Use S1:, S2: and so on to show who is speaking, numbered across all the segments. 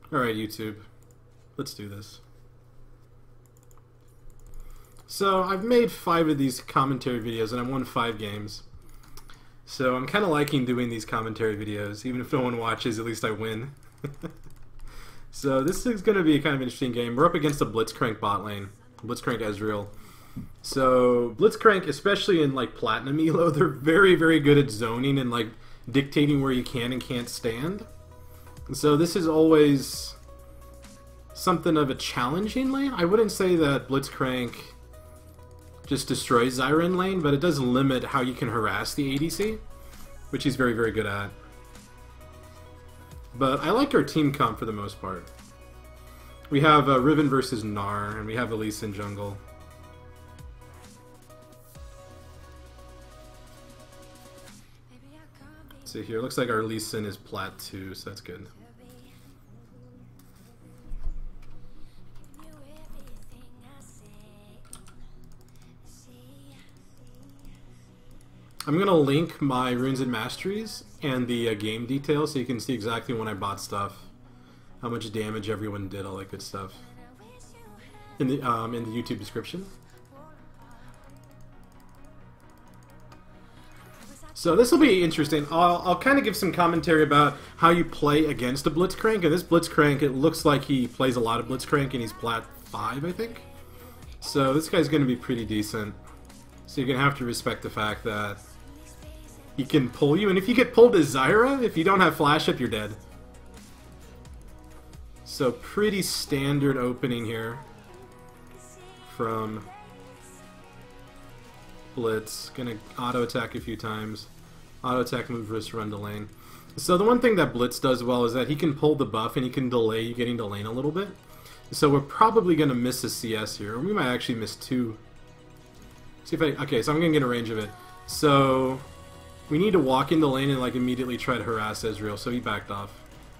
S1: Alright, YouTube. Let's do this. So, I've made 5 of these commentary videos, and I've won 5 games. So, I'm kind of liking doing these commentary videos. Even if no one watches, at least I win. So, this is going to be a kind of interesting game. We're up against a Blitzcrank bot lane. Blitzcrank Ezreal. So, Blitzcrank, especially in, like, Platinum Elo, they're very, very good at zoning and, like, dictating where you can and can't stand. So, this is always something of a challenging lane. I wouldn't say that Blitzcrank just destroys Zyra in lane, but it does limit how you can harass the ADC, which he's very, very good at. But I like our team comp for the most part. We have Riven versus Gnar, and we have Elise in jungle. Let's see here, looks like our Lee Sin is plat 2, so that's good. I'm going to link my Runes and Masteries and the game details so you can see exactly when I bought stuff, how much damage everyone did, all that good stuff, in the YouTube description. So this will be interesting. I'll kind of give some commentary about how you play against a Blitzcrank. And this Blitzcrank, it looks like he plays a lot of Blitzcrank, and he's plat 5, I think. So this guy's going to be pretty decent. So you're going to have to respect the fact that he can pull you. And if you get pulled as Zyra, if you don't have flash up, you're dead. So pretty standard opening here from Blitz. Gonna auto attack a few times. Auto attack move versus run to lane. So the one thing that Blitz does well is that he can pull the buff and he can delay you getting to lane a little bit. So we're probably gonna miss a CS here. Or we might actually miss 2. See if I... Okay, so I'm gonna get a range of it. So we need to walk into lane and like immediately try to harass Ezreal, so he backed off.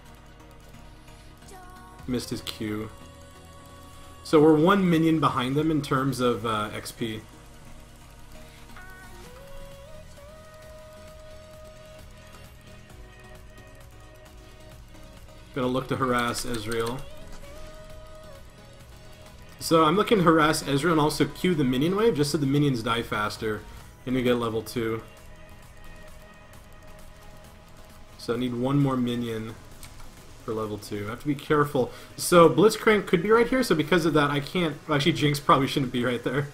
S1: Missed his Q. So we're 1 minion behind them in terms of XP. Gonna look to harass Ezreal. So I'm looking to harass Ezreal and also Q the minion wave just so the minions die faster and we get level 2. So I need 1 more minion for level 2. I have to be careful. So Blitzcrank could be right here, so because of that I can't... Actually, Jinx probably shouldn't be right there.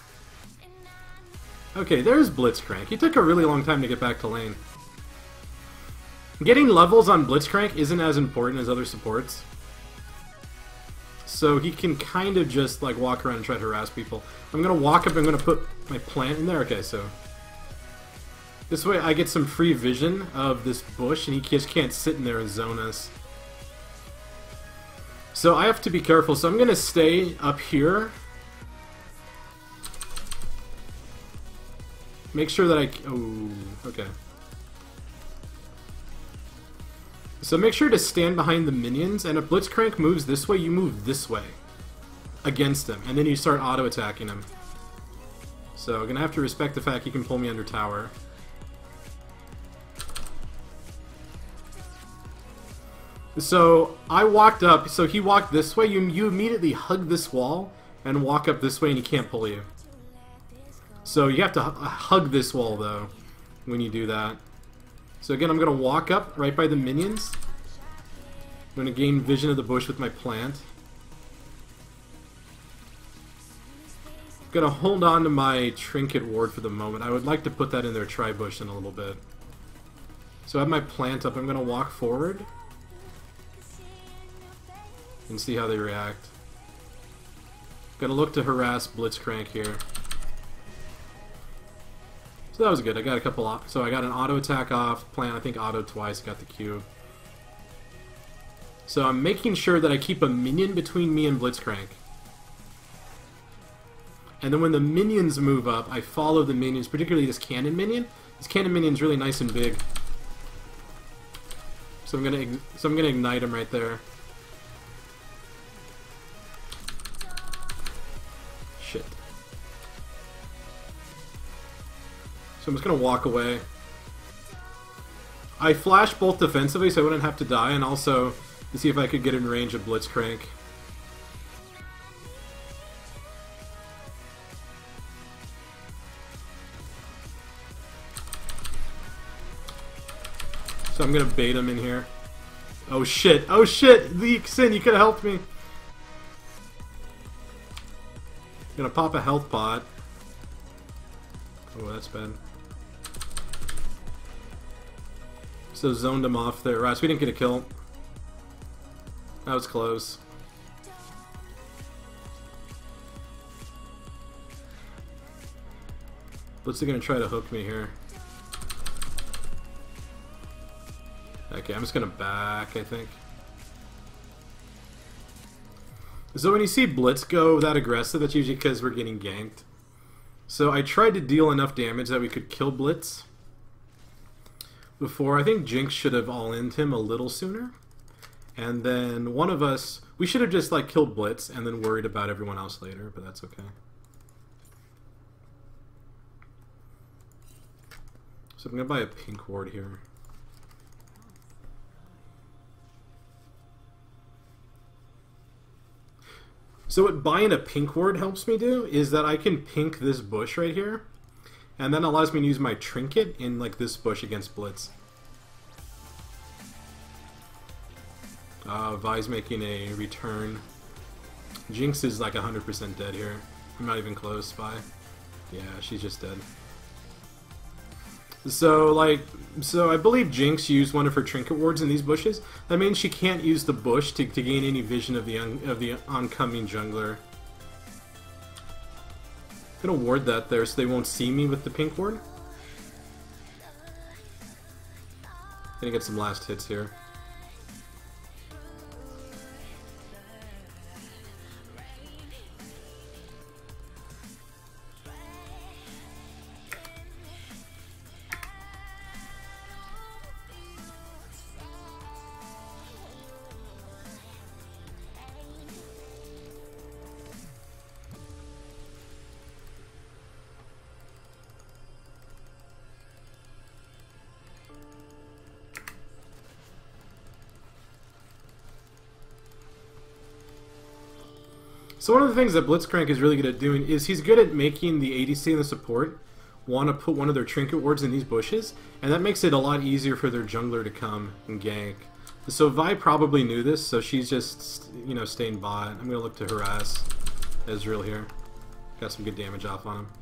S1: Okay, there's Blitzcrank. He took a really long time to get back to lane. Getting levels on Blitzcrank isn't as important as other supports. So he can kind of just like walk around and try to harass people. I'm going to walk up, I'm going to put my plant in there. Okay, so this way I get some free vision of this bush and he just can't sit in there and zone us. So I have to be careful. So I'm going to stay up here. Make sure that I... Oh, okay. So make sure to stand behind the minions, and if Blitzcrank moves this way, you move this way against him, and then you start auto-attacking him. So I'm gonna have to respect the fact he can pull me under tower. So I walked up, so he walked this way, you immediately hug this wall and walk up this way and he can't pull you. So you have to hug this wall though when you do that. So again, I'm going to walk up right by the minions. I'm going to gain vision of the bush with my plant. I'm going to hold on to my trinket ward for the moment. I would like to put that in their tri-bush in a little bit. So I have my plant up. I'm going to walk forward and see how they react. Going to look to harass Blitzcrank here. So that was good. I got a couple so I got an auto attack off, plant, I think auto twice, got the Q. So I'm making sure that I keep a minion between me and Blitzcrank. And then when the minions move up, I follow the minions, particularly this cannon minion. This cannon minion's really nice and big. So I'm gonna ignite him right there. Shit. So I'm just going to walk away. I flashed both defensively so I wouldn't have to die, and also to see if I could get in range of Blitzcrank. So I'm gonna bait him in here. Oh shit! Oh shit! Sin, you could have helped me. Gonna pop a health pot. Oh, that's bad. So zoned him off there. Right, so we didn't get a kill. That was close. Blitz is gonna try to hook me here. Okay, I'm just gonna back, I think. So when you see Blitz go that aggressive, that's usually because we're getting ganked. So I tried to deal enough damage that we could kill Blitz before. I think Jinx should have all-in'd him a little sooner. And then one of us, we should have just like killed Blitz and then worried about everyone else later, but that's okay. So I'm gonna buy a pink ward here. So what buying a pink ward helps me do is that I can pink this bush right here, and then allows me to use my trinket in like this bush against Blitz. Vi's making a return. Jinx is like 100% dead here. I'm not even close, Vi. Yeah, she's just dead. So I believe Jinx used one of her trinket wards in these bushes. That means she can't use the bush to gain any vision of the oncoming jungler. I'm gonna ward that there so they won't see me with the pink ward. Gonna get some last hits here. So one of the things that Blitzcrank is really good at doing is he's good at making the ADC and the support want to put one of their trinket wards in these bushes, and that makes it a lot easier for their jungler to come and gank. So Vi probably knew this, so she's just, you know, staying bot. I'm gonna look to harass Ezreal here. Got some good damage off on him.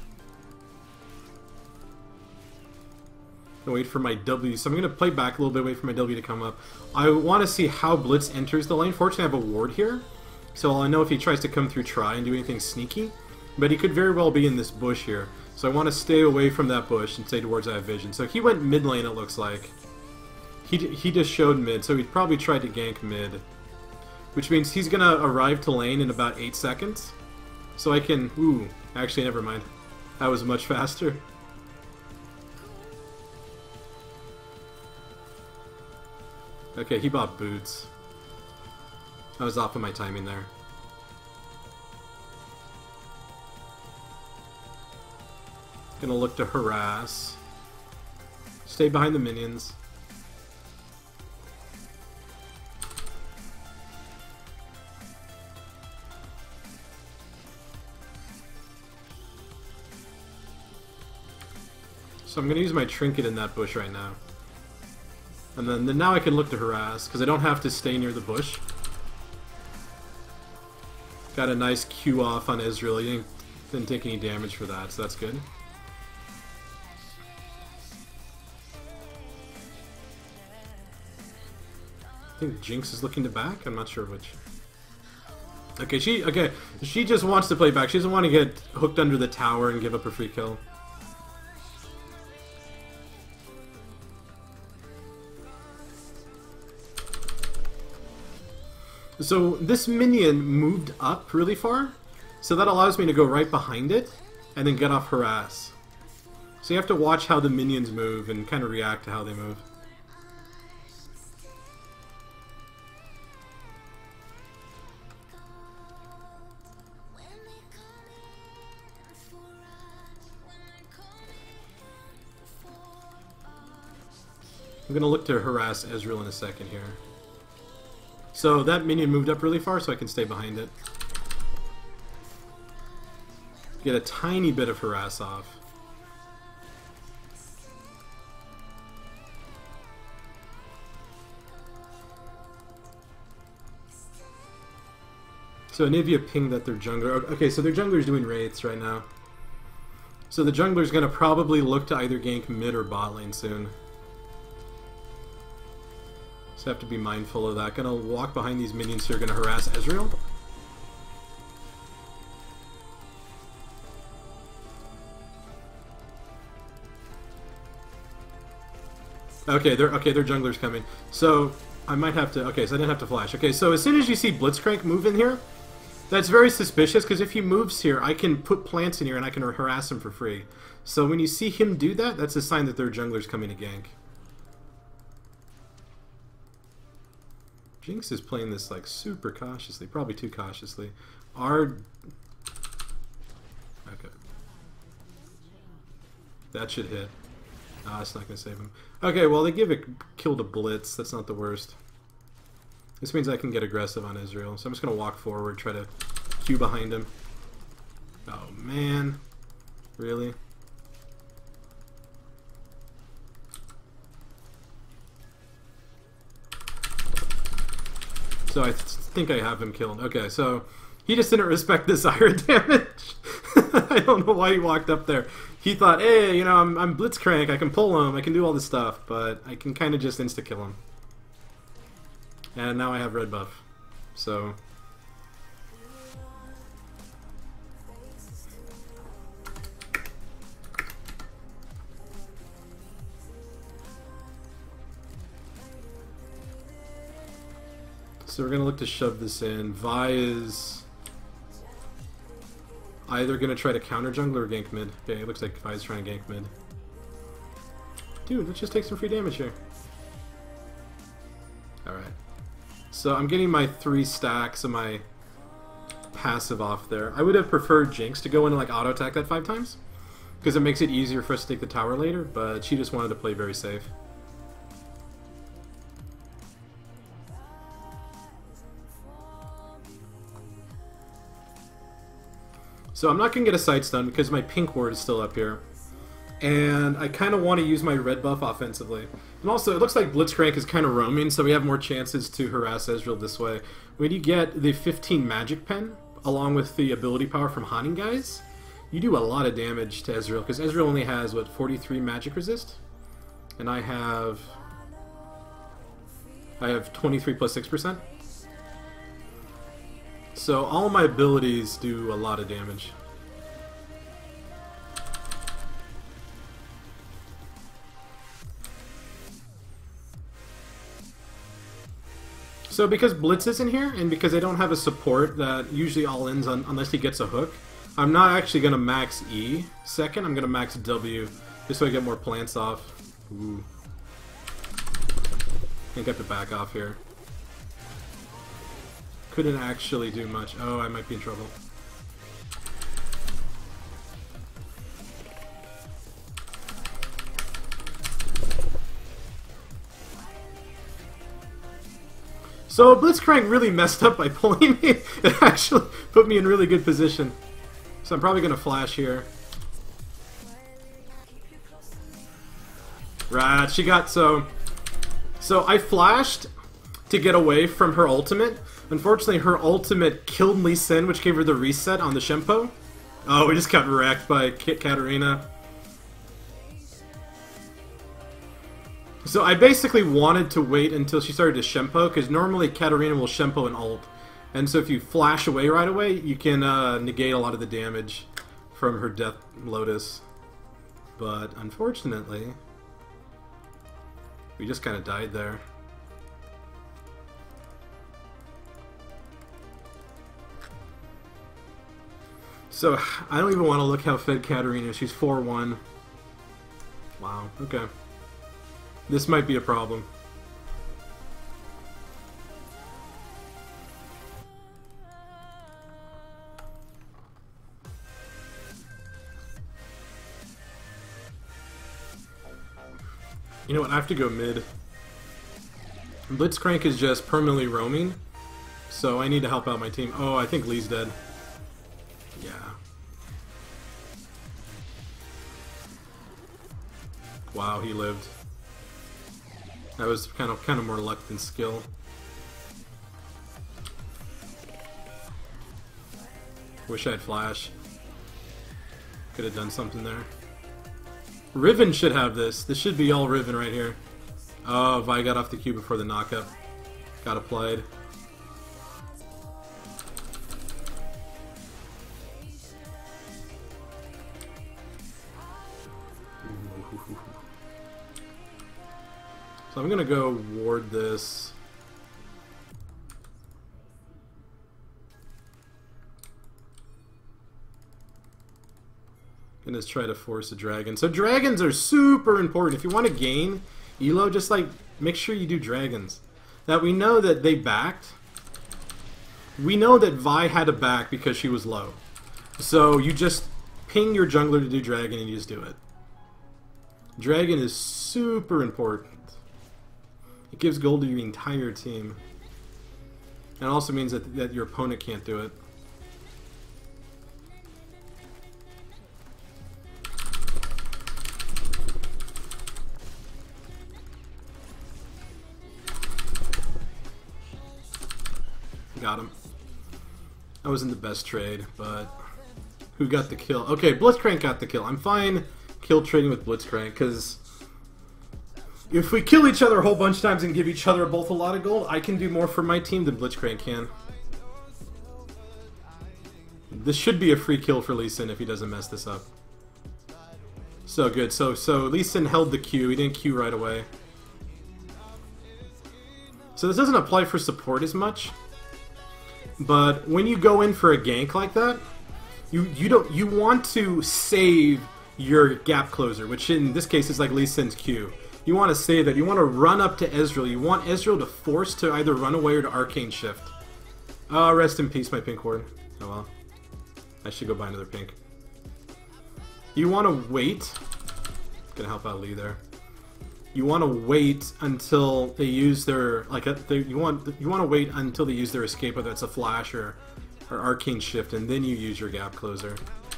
S1: Gonna wait for my W, so I'm gonna play back a little bit, wait for my W to come up. I want to see how Blitz enters the lane. Fortunately, I have a ward here, so I know if he tries to come through try and do anything sneaky, but he could very well be in this bush here. So I want to stay away from that bush and stay towards I have vision. So he went mid lane, it looks like. He just showed mid, so he probably tried to gank mid. Which means he's gonna arrive to lane in about 8 seconds. So I can... Ooh, actually never mind. That was much faster. Okay, he bought boots. I was off of my timing there. Gonna look to harass. Stay behind the minions. So I'm gonna use my trinket in that bush right now. And then now I can look to harass, because I don't have to stay near the bush. Got a nice Q off on Ezreal. He didn't take any damage for that, so that's good. I think Jinx is looking to back. I'm not sure which. Okay, she just wants to play back. She doesn't want to get hooked under the tower and give up her free kill. So this minion moved up really far, so that allows me to go right behind it and then get off harass. So you have to watch how the minions move and kind of react to how they move. I'm going to look to harass Ezreal in a second here. So that minion moved up really far, so I can stay behind it. Get a tiny bit of harass off. So Anivia pinged that their jungler... Okay, so their jungler's doing wraiths right now. So the jungler's going to probably look to either gank mid or bot lane soon. So have to be mindful of that. Gonna walk behind these minions who are gonna harass Ezreal. Okay, their jungler's coming. So I might have to. Okay, so I didn't have to flash. Okay, so as soon as you see Blitzcrank move in here, that's very suspicious because if he moves here, I can put plants in here and I can harass him for free. So when you see him do that, that's a sign that their jungler's coming to gank. Jinx is playing this like super cautiously, probably too cautiously. Okay. That should hit. Ah, it's not going to save him. Okay, well they give a kill to Blitz. That's not the worst. This means I can get aggressive on Israel. So I'm just going to walk forward, try to queue behind him. Oh man. Really? So I think I have him killed. Okay, so he just didn't respect the Zyra damage. I don't know why he walked up there. He thought, hey, you know, I'm Blitzcrank, I can pull him, I can do all this stuff, but I can kind of just insta-kill him. And now I have red buff. So... So we're going to look to shove this in. Vi is either going to try to counter jungle or gank mid. Okay, it looks like Vi is trying to gank mid. Dude, let's just take some free damage here. Alright. So I'm getting my 3 stacks of my passive off there. I would have preferred Jinx to go in and like auto attack that 5 times, because it makes it easier for us to take the tower later, but she just wanted to play very safe. So I'm not going to get a sight stun because my pink ward is still up here. And I kind of want to use my red buff offensively. And also, it looks like Blitzcrank is kind of roaming, so we have more chances to harass Ezreal this way. When you get the 15 magic pen, along with the ability power from Haunting Guys, you do a lot of damage to Ezreal, because Ezreal only has, what, 43 magic resist? And I have 23 plus 6%. So all my abilities do a lot of damage. So because Blitz is in here, and because I don't have a support that usually all-ins on unless he gets a hook, I'm not actually going to max E second, I'm going to max W, just so I get more plants off. Ooh. I think I have to back off here. Couldn't actually do much. Oh, I might be in trouble. So Blitzcrank really messed up by pulling me. It actually put me in really good position. So I'm probably going to flash here. Right, she got so I flashed to get away from her ultimate. Unfortunately, her ultimate killed Lee Sin, which gave her the reset on the Shempo. Oh, we just got wrecked by Katarina. So I basically wanted to wait until she started to Shempo, because normally Katarina will Shempo and ult. And so if you flash away right away, you can negate a lot of the damage from her Death Lotus. But unfortunately, we just kind of died there. So, I don't even want to look how fed Katarina is. She's 4-1. Wow, okay. This might be a problem. You know what, I have to go mid. Blitzcrank is just permanently roaming, So I need to help out my team. Oh, I think Lee's dead. Yeah. Wow, he lived. That was kind of more luck than skill. Wish I had flash. Could have done something there. Riven should have this. This should be all Riven right here. Oh, Vi got off the queue before the knockup. Got applied. So I'm gonna go ward this. And just try to force a dragon. So dragons are super important. If you want to gain elo, just like make sure you do dragons. Now we know that they backed. We know that Vi had to back because she was low. So you just ping your jungler to do dragon and you just do it. Dragon is super important. It gives gold to your entire team. And it also means that your opponent can't do it. Got him. That wasn't the best trade, but who got the kill? Okay, Blitzcrank got the kill. I'm fine kill trading with Blitzcrank, because if we kill each other a whole bunch of times and give each other both a lot of gold, I can do more for my team than Blitzcrank can. This should be a free kill for Lee Sin if he doesn't mess this up. So good. So Lee Sin held the Q. He didn't Q right away. So this doesn't apply for support as much. But when you go in for a gank like that, you want to save your gap closer, which in this case is like Lee Sin's Q. You want to save that. You want to run up to Ezreal. You want Ezreal to force to either run away or to arcane shift. Rest in peace, my pink ward. Oh well. I should go buy another pink. You want to wait. Gonna help out Lee there. You want to wait until they use their you want to wait until they use their escape, whether it's a flash or arcane shift, and then you use your gap closer.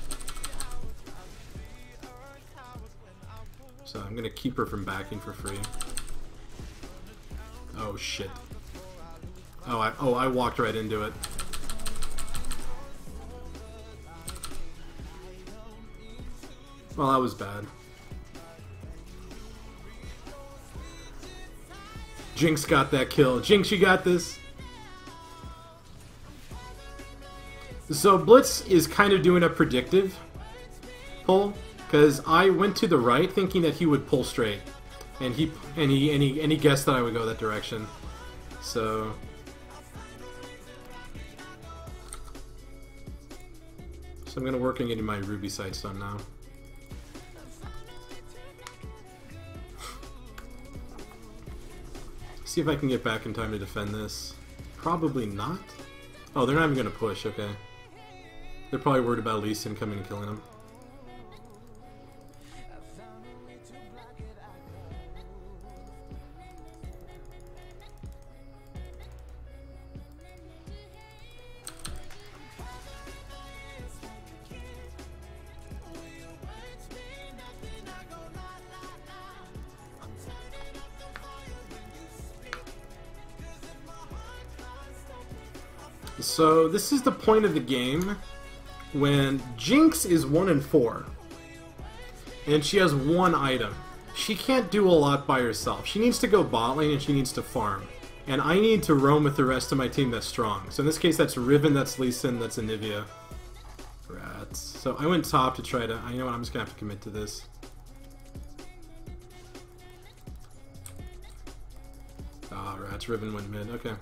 S1: So I'm gonna keep her from backing for free. Oh shit. Oh I walked right into it. Well, that was bad. Jinx got that kill. Jinx, you got this. So Blitz is kind of doing a predictive pull, because I went to the right thinking that he would pull straight, and he guessed that I would go that direction. So I'm gonna work on getting my Ruby sights done now. See if I can get back in time to defend this. Probably not. Oh, they're not even gonna push. Okay. They're probably worried about Lee Sin coming and killing him. So this is the point of the game when Jinx is 1-4 and she has one item. She can't do a lot by herself. She needs to go bot lane and she needs to farm. And I need to roam with the rest of my team that's strong. So in this case that's Riven, that's Lee Sin, that's Anivia. Rats. So I went top to try to... You know what, I'm just going to have to commit to this. Ah, rats. Riven went mid. Okay.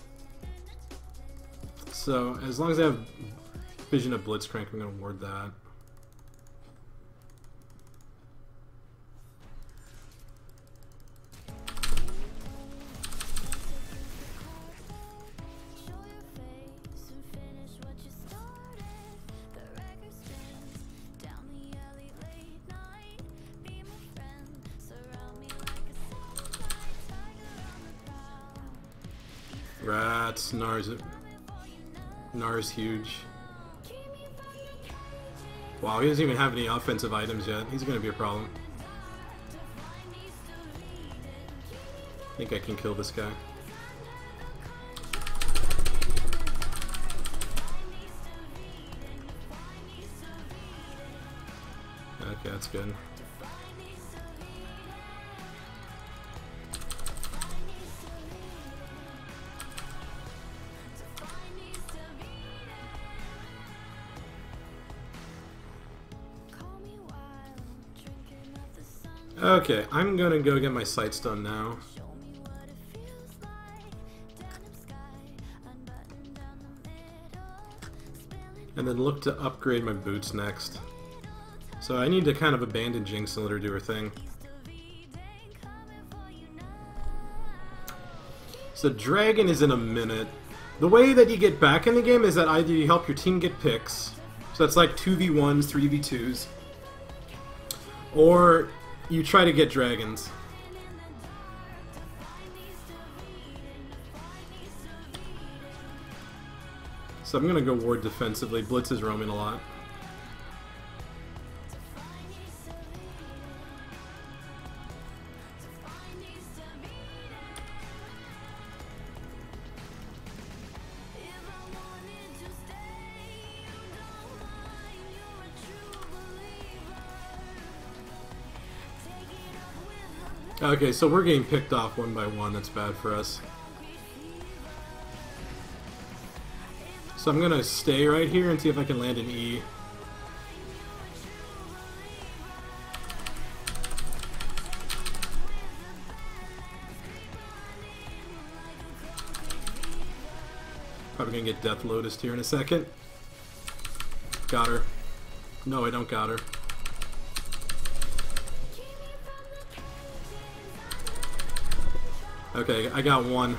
S1: So, as long as I have Vision of Blitzcrank, I'm going to ward that. Rats, Nars. Gnar's huge. Wow, he doesn't even have any offensive items yet. He's gonna be a problem. I think I can kill this guy. Okay, that's good. Okay, I'm gonna go get my sights done now. And then look to upgrade my boots next. So I need to kind of abandon Jinx and let her do her thing. So Dragon is in a minute. The way that you get back in the game is that either you help your team get picks, so that's like 2v1s, 3v2s, or you try to get dragons. So I'm gonna go ward defensively. Blitz is roaming a lot. Okay, so we're getting picked off one by one. That's bad for us. So I'm gonna stay right here and see if I can land an E. Probably gonna get Death Lotused here in a second. Got her. No, I don't got her. Okay, I got one.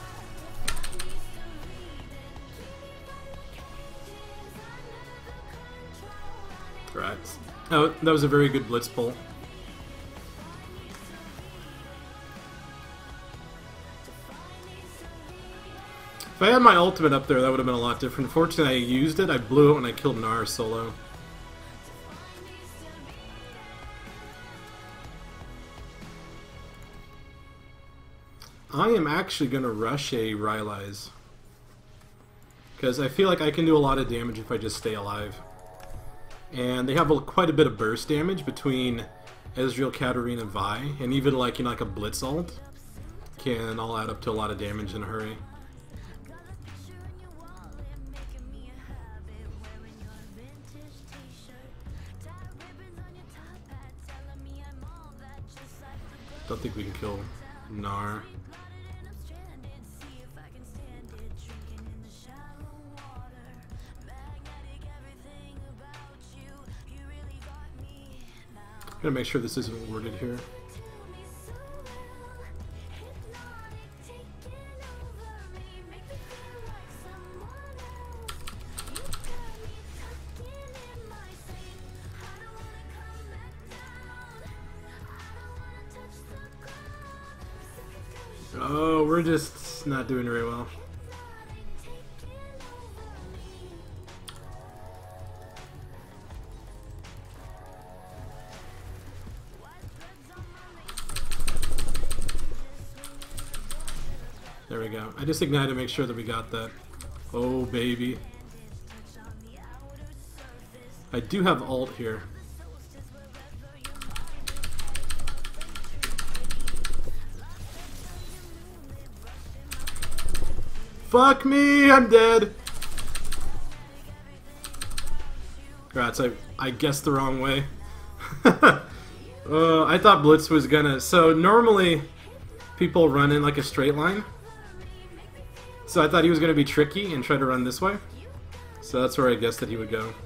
S1: Right. Oh, that was a very good blitz pull. If I had my ultimate up there, that would have been a lot different. Fortunately, I used it. I blew it when I killed Gnar solo. I am actually going to rush a Rylai's, because I feel like I can do a lot of damage if I just stay alive. And they have quite a bit of burst damage between Ezreal, Katarina, Vi, and even like, you know, like a Blitz ult can all add up to a lot of damage in a hurry. Don't think we can kill Gnar. I'm gonna make sure this isn't worded here. Oh, we're just not doing very well. There we go. I just ignited to make sure that we got that. Oh, baby. I do have ult here. Fuck me! I'm dead! Congrats, I guessed the wrong way. I thought Blitz was gonna... So, normally, people run in like a straight line. So I thought he was gonna be tricky and try to run this way. So that's where I guessed that he would go.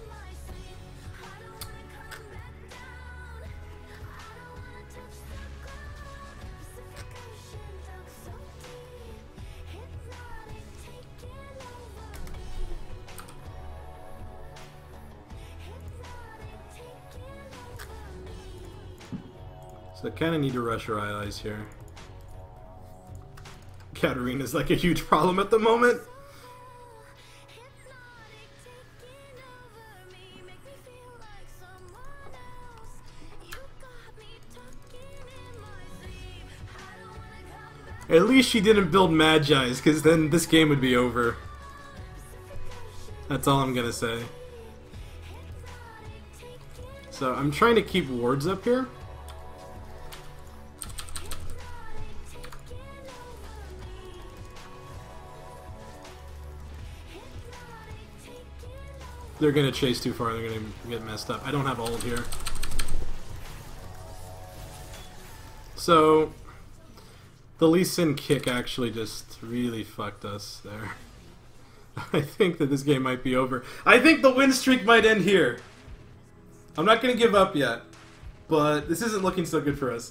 S1: So I kind of need to rush our allies here. Katarina's like a huge problem at the moment. At least she didn't build Magi's, because then this game would be over. That's all I'm gonna say. So I'm trying to keep wards up here. They're gonna chase too far, they're gonna get messed up. I don't have ult here. So the Lee Sin kick actually just really fucked us there. I think that this game might be over. I think the win streak might end here. I'm not gonna give up yet, but this isn't looking so good for us.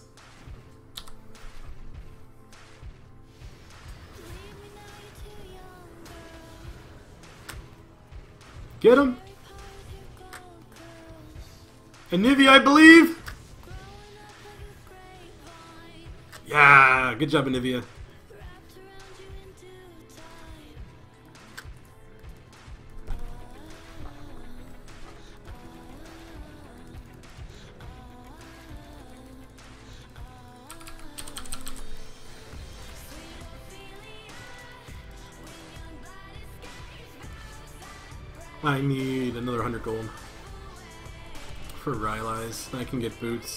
S1: Get him! Anivia, I believe! Yeah, good job, Anivia. I need another 100 gold for Rylai's. I can get boots.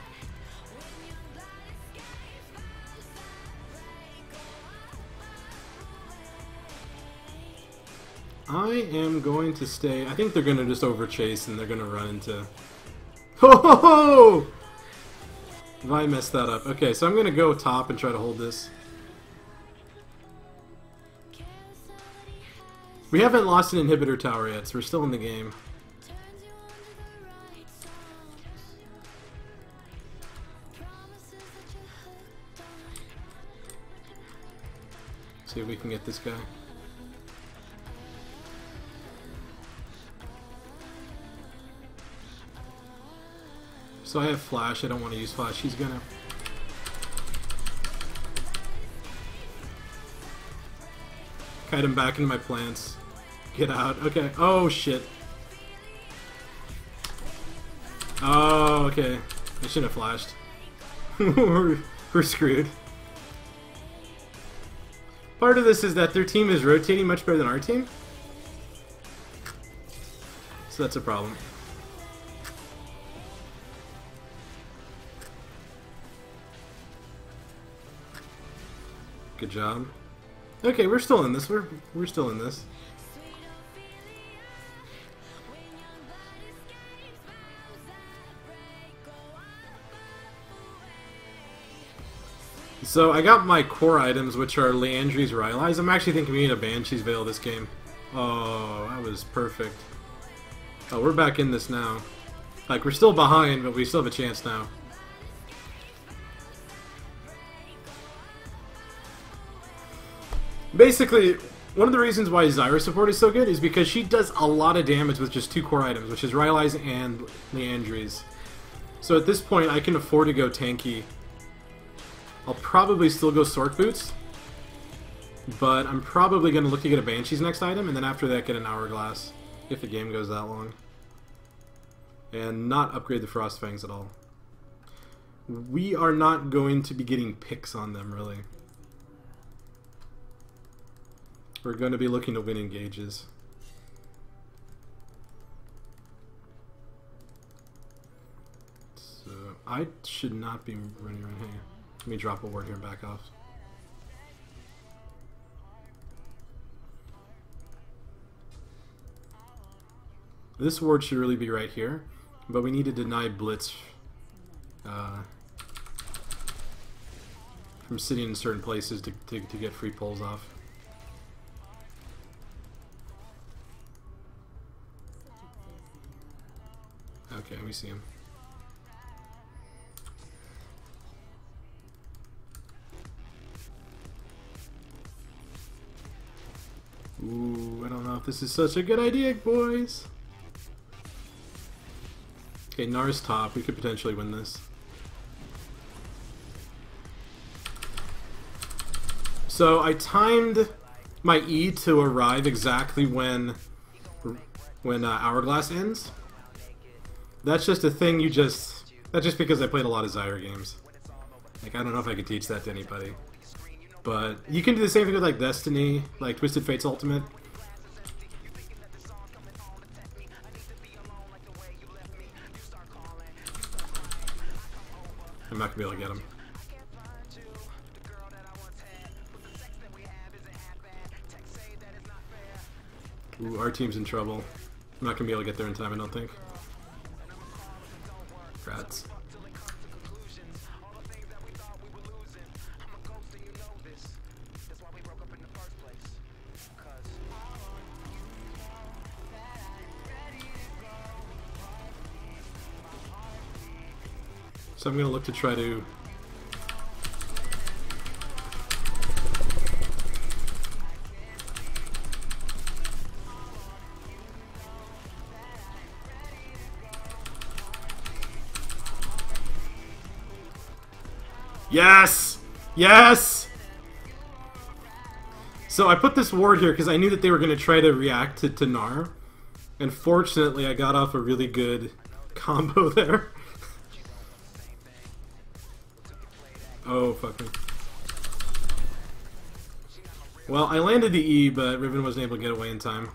S1: I am going to stay. I think they're going to just overchase and they're going to run into... Ho ho ho! Vi messed that up. Okay, so I'm going to go top and try to hold this. We haven't lost an inhibitor tower yet, so we're still in the game. See if we can get this guy. So I have flash, I don't want to use flash, he's gonna... Kite him back into my plants. Get out. Okay. Oh, shit. Oh, okay. I shouldn't have flashed. we're screwed. Part of this is that their team is rotating much better than our team. So that's a problem. Good job. Okay, we're still in this. We're still in this. So I got my core items, which are Liandry's Rylai's. I'm actually thinking we need a Banshee's Veil this game. Oh, that was perfect. Oh, we're back in this now. Like, we're still behind, but we still have a chance now. Basically, one of the reasons why Zyra support is so good is because she does a lot of damage with just 2 core items, which is Rylai's and Liandry's. So at this point, I can afford to go tanky. I'll probably still go Sork Boots, but I'm probably going to look to get a Banshee's next item, and then after that get an Hourglass, if the game goes that long. And not upgrade the Frost Fangs at all. We are not going to be getting picks on them, really. We're going to be looking to win engages. So I should not be running around here. Let me drop a ward here and back off. This ward should really be right here, but we need to deny Blitz from sitting in certain places to get free pulls off. Okay, we see him. Ooh, I don't know if this is such a good idea, boys. Okay, Nars top. We could potentially win this. So I timed my E to arrive exactly when Hourglass ends. That's just a thing you just... That's just because I played a lot of Zyra games. Like, I don't know if I could teach that to anybody. But you can do the same thing with like Destiny, like Twisted Fate's Ultimate. I'm not gonna be able to get him. Ooh, our team's in trouble. I'm not gonna be able to get there in time, I don't think. Rats. So I'm gonna look to try to... Yes! Yes! So I put this ward here because I knew that they were going to try to react to Gnar. And fortunately I got off a really good combo there. Oh, fuck me. Well, I landed the E, but Riven wasn't able to get away in time.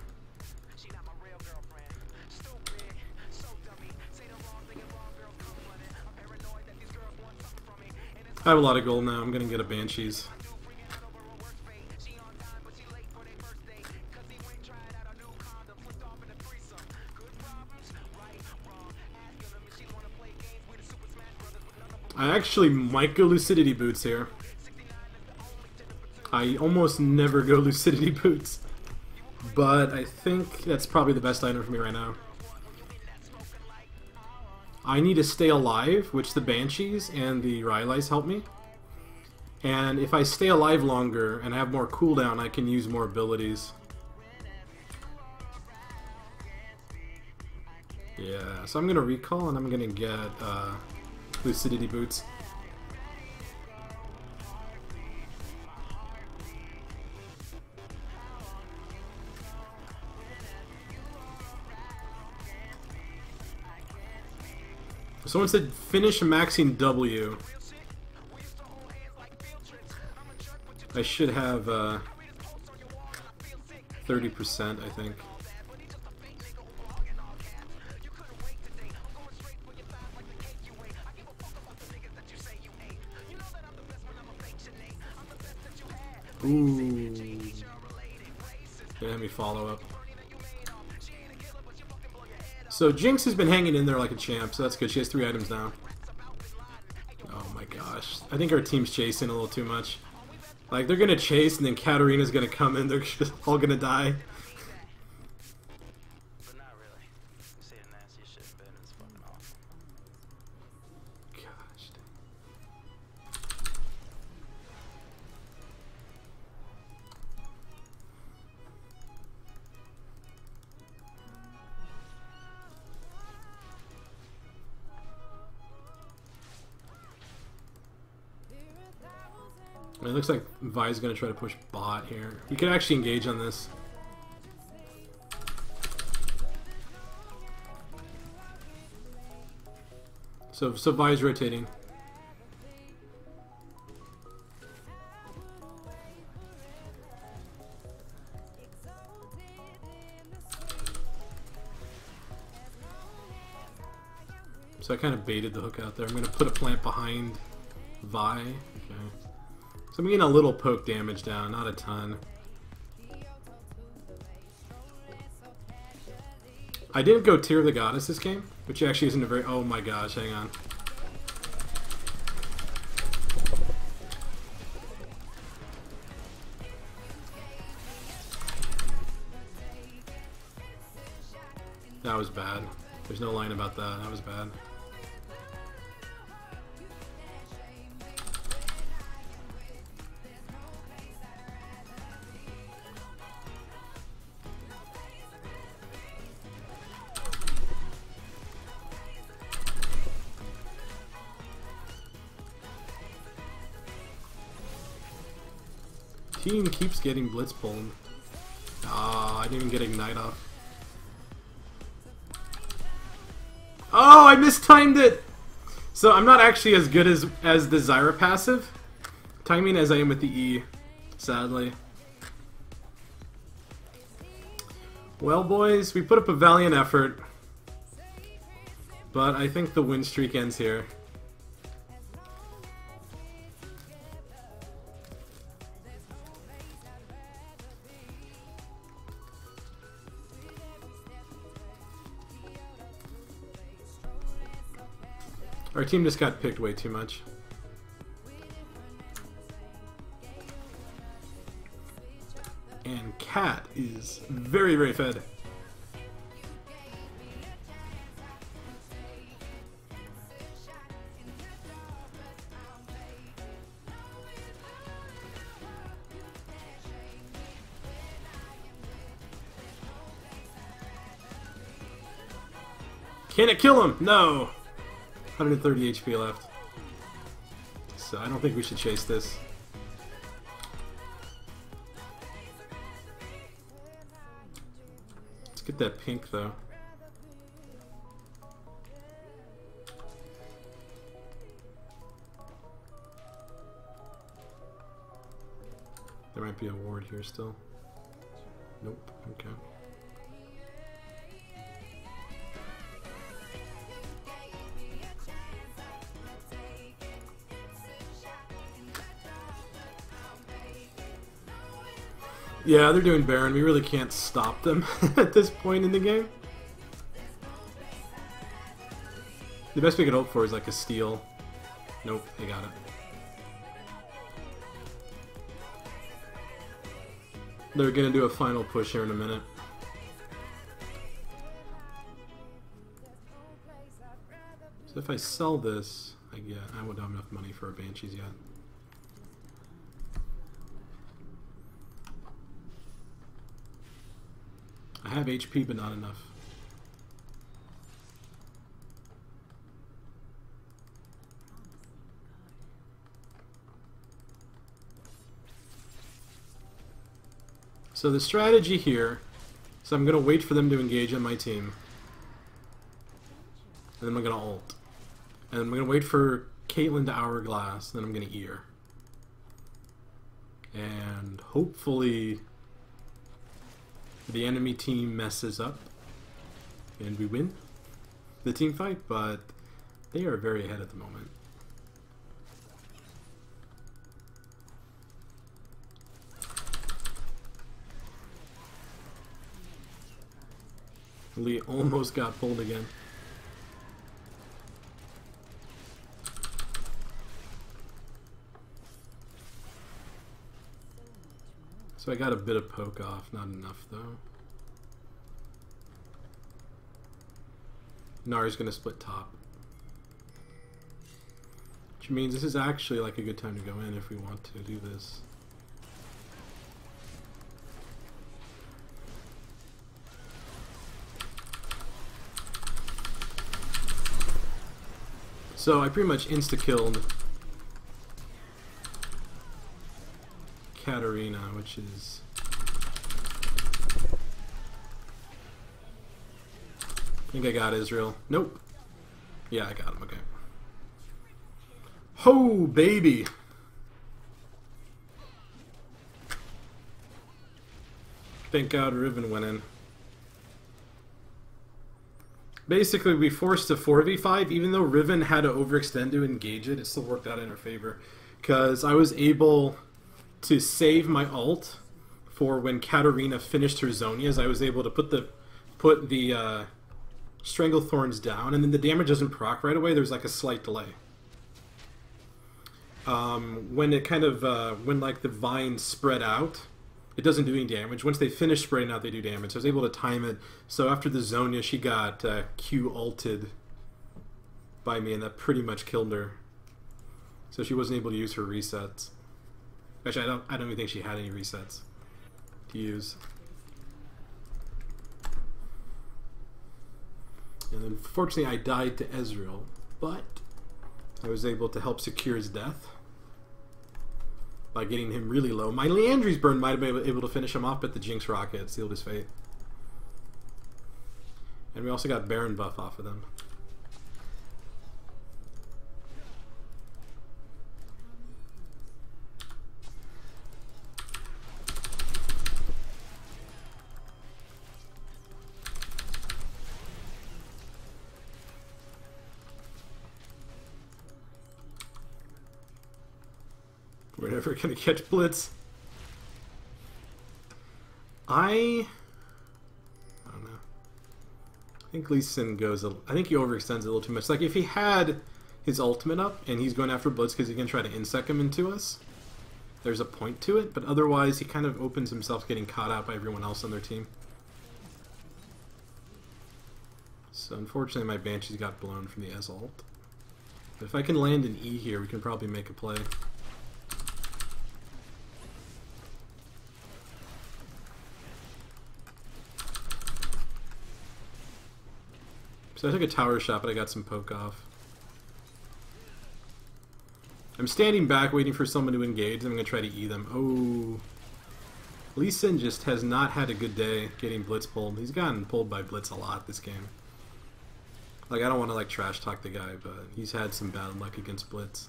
S1: I have a lot of gold now. I'm gonna get a Banshees. I actually might go Lucidity Boots here. I almost never go Lucidity Boots, but I think that's probably the best item for me right now. I need to stay alive, which the Banshees and the Rylai's help me. And if I stay alive longer and have more cooldown, I can use more abilities. Yeah, so I'm gonna recall and I'm gonna get Lucidity Boots. Someone said finish maxing W. I should have 30%, I think. Ooh. They let me follow up. So Jinx has been hanging in there like a champ, so that's good. She has 3 items now. Oh my gosh. I think our team's chasing a little too much. Like, they're gonna chase and then Katarina's gonna come in, they're just all gonna die.
S2: But not really. Saying nasty shit, but it's fucking awesome.
S1: Gosh. It looks like Vi's gonna try to push bot here. He could actually engage on this. So Vi's rotating. So I kind of baited the hook out there. I'm gonna put a plant behind Vi. Okay. So I'm getting a little poke damage down, not a ton. I didn't go Tear of the Goddess this game, which actually isn't a very... Oh my gosh, hang on. That was bad. There's no line about that. That was bad. Team keeps getting blitz pulled. Ah, I didn't even get Ignite off. Oh, I mistimed it! So I'm not actually as good as the Zyra passive timing as I am with the E. sadly. Well, boys, we put up a valiant effort, but I think the win streak ends here. Our team just got picked way too much. And Cat is very, very fed. Can it kill him? No! 130 HP left. So I don't think we should chase this. Let's get that pink though. There might be a ward here still. Nope. Okay. Yeah, they're doing Baron. We really can't stop them at this point in the game. The best we could hope for is like a steal. Nope, they got it. They're gonna do a final push here in a minute. So if I sell this, I wouldn't have enough money for our Banshees yet. I have HP, but not enough. So the strategy here is I'm going to wait for them to engage on my team. And then I'm going to ult. And I'm going to wait for Caitlyn to Hourglass, then I'm going to ear. And hopefully the enemy team messes up and we win the team fight, but they are very ahead at the moment. Lee almost got pulled again. So I got a bit of poke off, not enough though. Nari's gonna split top. Which means this is actually like a good time to go in if we want to do this. So I pretty much insta-killed Katarina, which is... I think I got Israel. Nope. Yeah, I got him, okay. Ho, baby! Thank God Riven went in. Basically, we forced a 4v5, even though Riven had to overextend to engage it, it still worked out in our favor. Because I was able to save my ult for when Katarina finished her Zhonya's. I was able to put the Stranglethorns down, and then the damage doesn't proc right away, there's like a slight delay. When it kind of, when like the vines spread out, it doesn't do any damage. Once they finish spreading out, they do damage. So I was able to time it. So after the Zhonya, she got Q ulted by me, and that pretty much killed her. So she wasn't able to use her resets. Actually, I don't even think she had any resets to use. And unfortunately, I died to Ezreal, but I was able to help secure his death by getting him really low. My Liandry's burn might have been able to finish him off, but the Jinx Rocket sealed his fate. And we also got Baron buff off of them. ever gonna catch Blitz. I don't know. I think Lee Sin goes. I think he overextends a little too much. Like if he had his ultimate up and he's going after Blitz because he can try to insect him into us, there's a point to it. But otherwise, he kind of opens himself getting caught out by everyone else on their team. So unfortunately, my Banshees got blown from the Ez ult. But if I can land an E here, we can probably make a play. So I took a tower shot, but I got some poke off. I'm standing back waiting for someone to engage. I'm going to try to E them. Oh. Lee Sin just has not had a good day getting Blitz pulled. He's gotten pulled by Blitz a lot this game. Like, I don't want to, like, trash talk the guy, but he's had some bad luck against Blitz.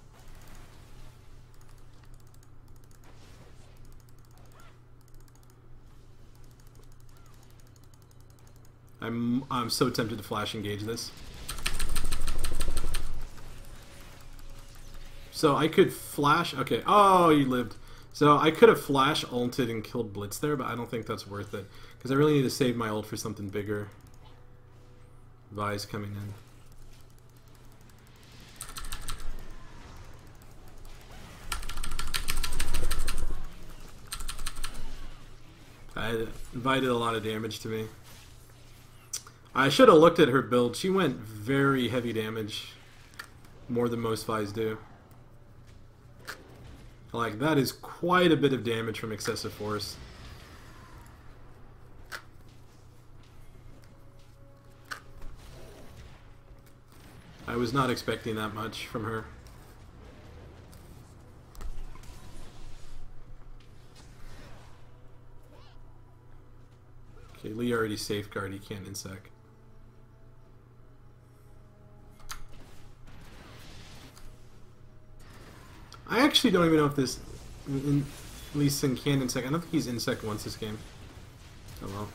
S1: I'm so tempted to flash engage this. So I could flash. Okay. Oh, you lived. So I could have flash ulted and killed Blitz there, but I don't think that's worth it because I really need to save my ult for something bigger. Vi's coming in. Vi did a lot of damage to me. I should have looked at her build. She went very heavy damage. More than most Vi's do. Like, that is quite a bit of damage from excessive force. I was not expecting that much from her. Okay, Lee already safeguard, he can't insect. I actually don't even know if this Lee Sin can insect. I don't think he's insect once this game. Oh well.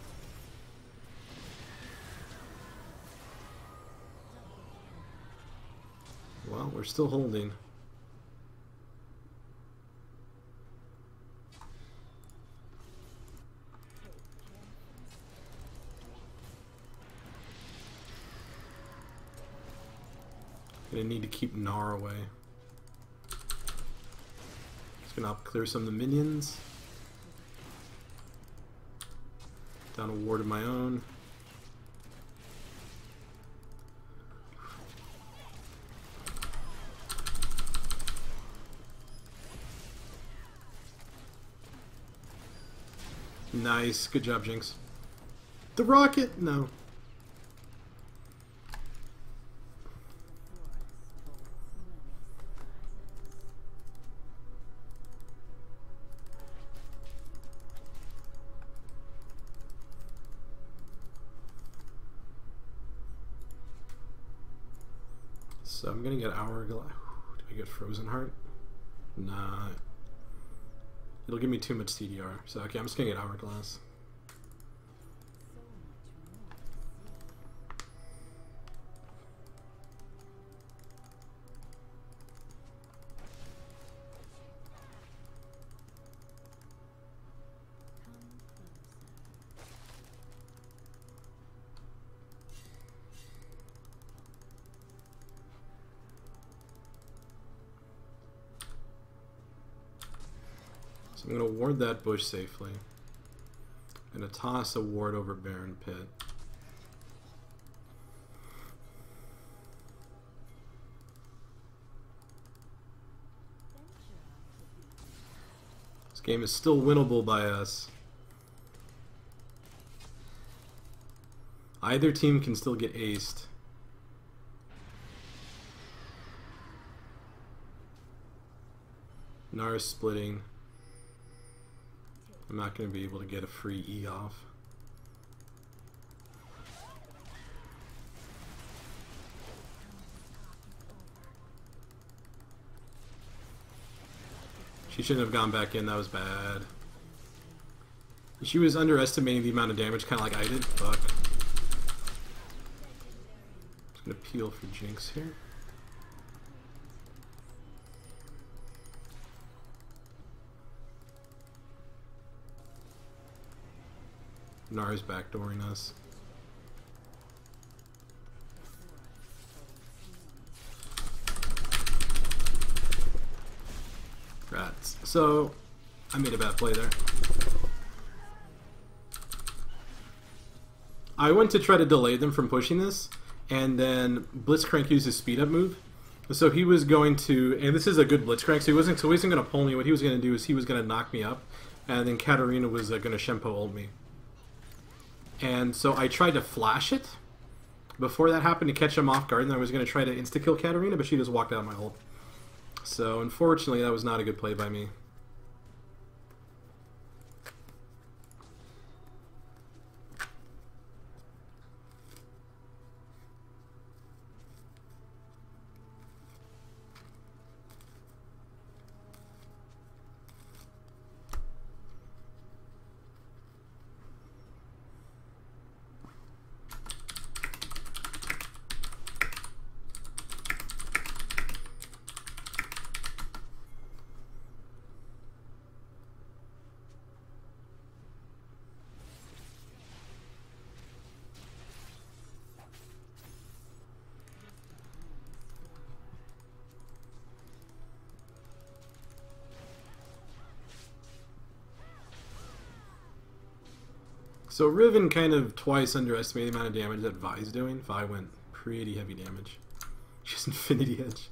S1: Well, we're still holding. Gonna need to keep Gnar away. Just gonna clear some of the minions. Down a ward of my own. Nice, good job, Jinx. The rocket? No. So I'm gonna get Hourglass. Do I get Frozen Heart? Nah. It'll give me too much CDR. So okay, I'm just gonna get Hourglass. So I'm going to ward that bush safely. I'm going to toss a ward over Baron Pit. This game is still winnable by us. Either team can still get aced. Gnar splitting. I'm not going to be able to get a free E off. She shouldn't have gone back in, that was bad. She was underestimating the amount of damage, kind of like I did. Fuck. Just going to peel for Jinx here. Nara's backdooring us. Rats. So, I made a bad play there. I went to try to delay them from pushing this, and then Blitzcrank used his speed up move. So he was going to, and this is a good Blitzcrank, so he wasn't going to pull me. What he was going to do is he was going to knock me up, and then Katarina was going to Shempo ult me. And so I tried to flash it before that happened to catch him off guard, and I was going to try to insta-kill Katarina, but she just walked out of my ult. So unfortunately, that was not a good play by me. So Riven kind of twice underestimated the amount of damage that Vi's doing. Vi went pretty heavy damage. She's Infinity Edge.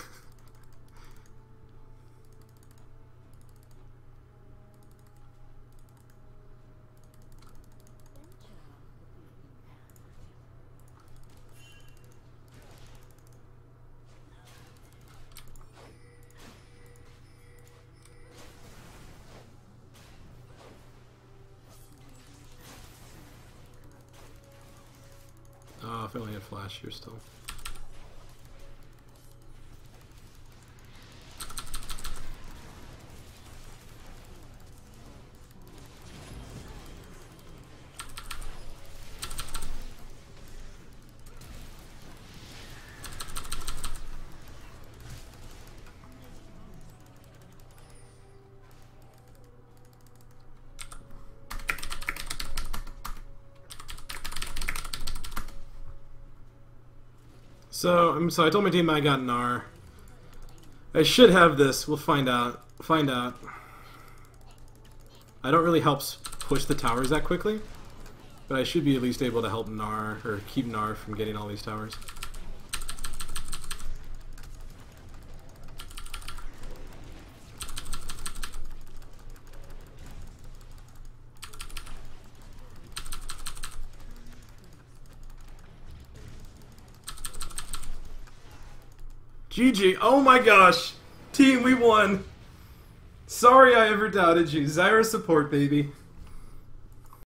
S1: Oh, if I only had flash here still. So I told my team I got Gnar. I should have this. We'll find out. Find out. I don't really help push the towers that quickly, but I should be at least able to help Gnar, or keep Gnar from getting all these towers. GG. Oh my gosh. Team, we won. Sorry I ever doubted you. Zyra support, baby.